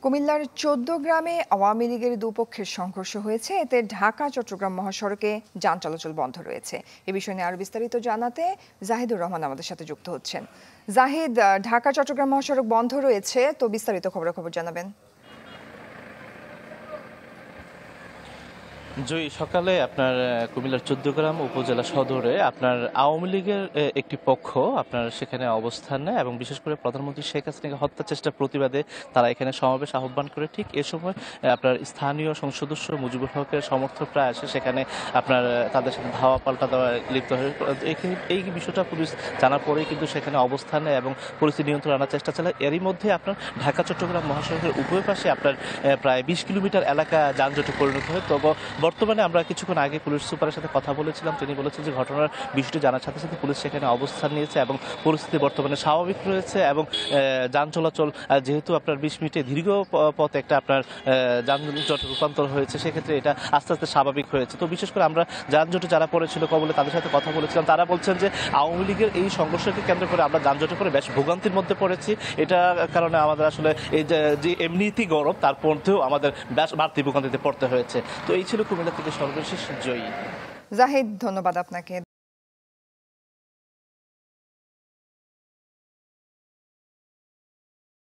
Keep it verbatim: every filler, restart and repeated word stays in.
কুমিল্লার চৌদ্দ গ্রামে আওয়ামী লীগের দুপক্ষের সংঘর্ষ হয়েছে। এতে ঢাকা চট্টগ্রাম মহাসড়কে যান চলাচল বন্ধ রয়েছে। এ বিষয়ে নিয়ে আরো বিস্তারিত জানাতে জাহিদুর রহমান আমাদের সাথে যুক্ত হচ্ছেন। জাহিদ, ঢাকা চট্টগ্রাম মহাসড়ক বন্ধ রয়েছে, তো বিস্তারিত খবরাখবর জানাবেন। জয়ী, সকালে আপনার কুমিল্লার চৌদ্দগ্রাম উপজেলা সদরে আপনার আওয়ামী লীগের একটি পক্ষ আপনার সেখানে অবস্থান নেয় এবং বিশেষ করে প্রধানমন্ত্রী শেখ হাসিনাকে হত্যা চেষ্টার প্রতিবাদে তারা এখানে সমাবেশ আহ্বান করে। ঠিক এ সময় আপনার স্থানীয় সংসদ সদস্য মুজিবুল হকের সমর্থকরা আসে সেখানে আপনার তাদের সাথে ধাওয়া পাল্টা দেওয়া লিপ্ত হয়ে এই বিষয়টা পুলিশ জানার পরেই কিন্তু সেখানে অবস্থান নেয় এবং পরিস্থিতি নিয়ন্ত্রণ আনার চেষ্টা চালায়। এরই মধ্যে আপনার ঢাকা চট্টগ্রাম মহাসড়কের উভয় পাশে আপনার প্রায় বিশ কিলোমিটার এলাকা যানজটে পরিণত হয়। তবে বর্তমানে আমরা কিছুক্ষণ আগে পুলিশ সুপারের সাথে কথা বলেছিলাম, তিনি বলেছেন যে ঘটনার বিষয়টি জানার সাথে সাথে পুলিশ সেখানে অবস্থান নিয়েছে এবং পরিস্থিতি বর্তমানে স্বাভাবিক রয়েছে এবং যান চলাচল যেহেতু আপনার বিশ মিনিটে দীর্ঘ পথে একটা আপনার যানজটে রূপান্তর হয়েছে, সেক্ষেত্রে এটা আস্তে আস্তে স্বাভাবিক হয়েছে। তো বিশেষ করে আমরা যানজটে যারা পড়েছিল কবলে তাদের সাথে কথা বলেছিলাম, তারা বলছেন যে আওয়ামী লীগের এই সংঘর্ষকে কেন্দ্র করে আমরা যানজটে করে বেশ ভোগান্তির মধ্যে পড়েছি। এটা কারণে আমাদের আসলে এই যে এমনিতেই গরম তার মধ্যেও আমাদের বেশ বাড়তি ভোগান্তিতে পড়তে হয়েছে। তো এই ছিল কুমিল্লা থেকে সর্বশেষ জয়ী। জাহিদ, ধন্যবাদ আপনাকে।